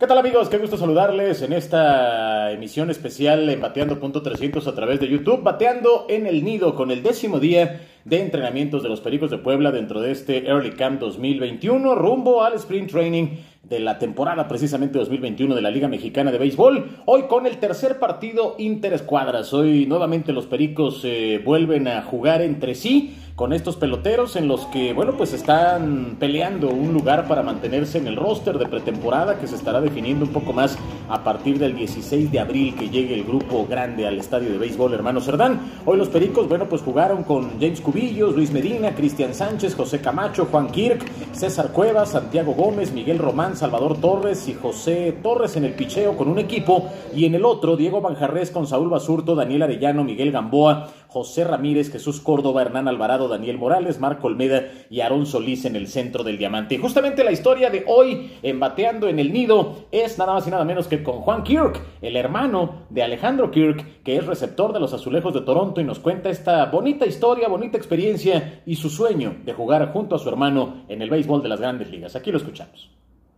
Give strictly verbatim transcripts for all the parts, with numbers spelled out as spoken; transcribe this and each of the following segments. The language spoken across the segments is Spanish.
¿Qué tal, amigos? Qué gusto saludarles en esta emisión especial en Bateando punto trescientos a través de YouTube. Bateando en el nido con el décimo día de entrenamientos de los Pericos de Puebla dentro de este Early Camp dos mil veintiuno, rumbo al Sprint Training de la temporada precisamente dos mil veintiuno de la Liga Mexicana de Béisbol. Hoy con el tercer partido interescuadras. Hoy nuevamente los Pericos eh, vuelven a jugar entre sí con estos peloteros en los que, bueno, pues están peleando un lugar para mantenerse en el roster de pretemporada que se estará definiendo un poco más a partir del dieciséis de abril que llegue el grupo grande al estadio de béisbol Hermano Cerdán. Hoy los Pericos, bueno, pues jugaron con James Cubillos, Luis Medina, Cristian Sánchez, José Camacho, Juan Kirk, César Cuevas, Santiago Gómez, Miguel Román, Salvador Torres y José Torres en el picheo con un equipo, y en el otro Diego Manjarrés con Saúl Basurto, Daniel Arellano, Miguel Gamboa, José Ramírez, Jesús Córdoba, Hernán Alvarado, Daniel Morales, Marco Olmeda y Aarón Solís en el centro del diamante. Y justamente la historia de hoy en Bateando en el Nido es nada más y nada menos que con Juan Kirk, el hermano de Alejandro Kirk, que es receptor de los Azulejos de Toronto, y nos cuenta esta bonita historia, bonita experiencia y su sueño de jugar junto a su hermano en el béisbol de las Grandes Ligas. Aquí lo escuchamos.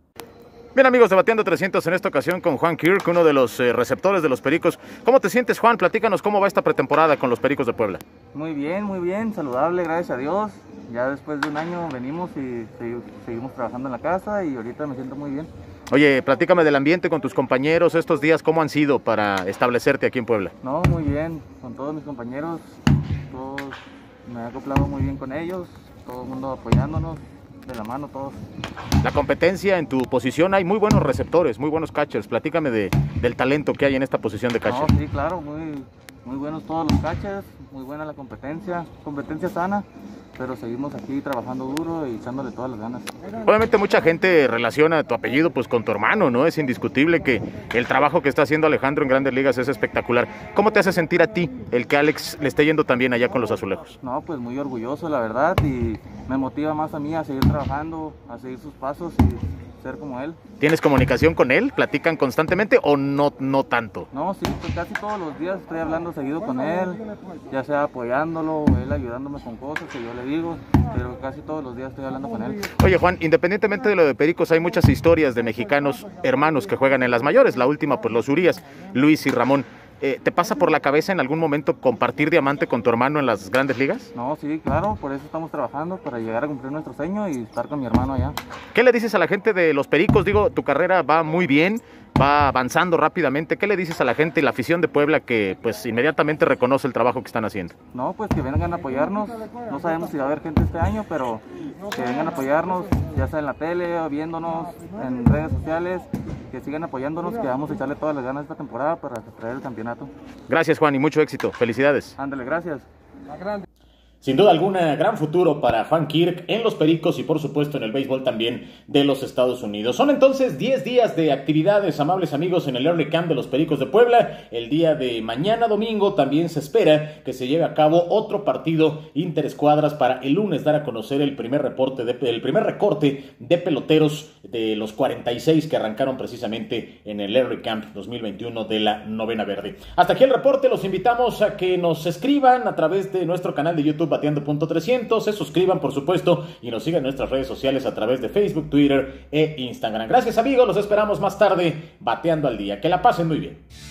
Bien, amigos de Bateando trescientos, en esta ocasión con Juan Kirk, uno de los eh, receptores de los Pericos. ¿Cómo te sientes, Juan? Platícanos cómo va esta pretemporada con los Pericos de Puebla. Muy bien, muy bien, saludable, gracias a Dios. Ya después de un año venimos y seguimos trabajando en la casa y ahorita me siento muy bien. Oye, platícame del ambiente con tus compañeros estos días, ¿cómo han sido para establecerte aquí en Puebla? No, muy bien, con todos mis compañeros, todos, me he acoplado muy bien con ellos, todo el mundo apoyándonos, de la mano todos. La competencia en tu posición, hay muy buenos receptores, muy buenos catchers. Platícame de, del talento que hay en esta posición de catcher. No, sí, claro, muy, muy buenos todos los catchers, muy buena la competencia, competencia sana, pero seguimos aquí trabajando duro y echándole todas las ganas. Obviamente mucha gente relaciona tu apellido pues con tu hermano, ¿no? Es indiscutible que el trabajo que está haciendo Alejandro en Grandes Ligas es espectacular. ¿Cómo te hace sentir a ti el que Alex le esté yendo tan bien allá con los Azulejos? No, pues muy orgulloso, la verdad, y me motiva más a mí a seguir trabajando, a seguir sus pasos y ser como él. ¿Tienes comunicación con él? ¿Platican constantemente o no, no tanto? No, sí, pues casi todos los días estoy hablando seguido con él, ya sea apoyándolo, él ayudándome con cosas que yo le digo, pero casi todos los días estoy hablando con él. Oye, Juan, independientemente de lo de Pericos, hay muchas historias de mexicanos hermanos que juegan en las mayores. La última, pues los Urías, Luis y Ramón. Eh, ¿Te pasa por la cabeza en algún momento compartir diamante con tu hermano en las Grandes Ligas? No, sí, claro, por eso estamos trabajando, para llegar a cumplir nuestro sueño y estar con mi hermano allá. ¿Qué le dices a la gente de los Pericos? Digo, tu carrera va muy bien, va avanzando rápidamente. ¿Qué le dices a la gente y la afición de Puebla que pues inmediatamente reconoce el trabajo que están haciendo? No, pues que vengan a apoyarnos. No sabemos si va a haber gente este año, pero que vengan a apoyarnos, ya sea en la tele o viéndonos en redes sociales. Que sigan apoyándonos, que vamos a echarle todas las ganas esta temporada para traer el campeonato. Gracias, Juan, y mucho éxito. Felicidades. Ándale, gracias. Sin duda alguna, gran futuro para Juan Kirk en los Pericos y por supuesto en el béisbol también de los Estados Unidos. Son entonces diez días de actividades, amables amigos, en el Early Camp de los Pericos de Puebla. El día de mañana domingo también se espera que se lleve a cabo otro partido interescuadras para el lunes dar a conocer el primer reporte, de, el primer recorte de peloteros de los cuarenta y seis que arrancaron precisamente en el Early Camp dos mil veintiuno de la Novena Verde. Hasta aquí el reporte, los invitamos a que nos escriban a través de nuestro canal de YouTube Bateando punto trescientos, se suscriban por supuesto y nos sigan en nuestras redes sociales a través de Facebook, Twitter e Instagram. Gracias amigos, los esperamos más tarde Bateando al Día. Que la pasen muy bien.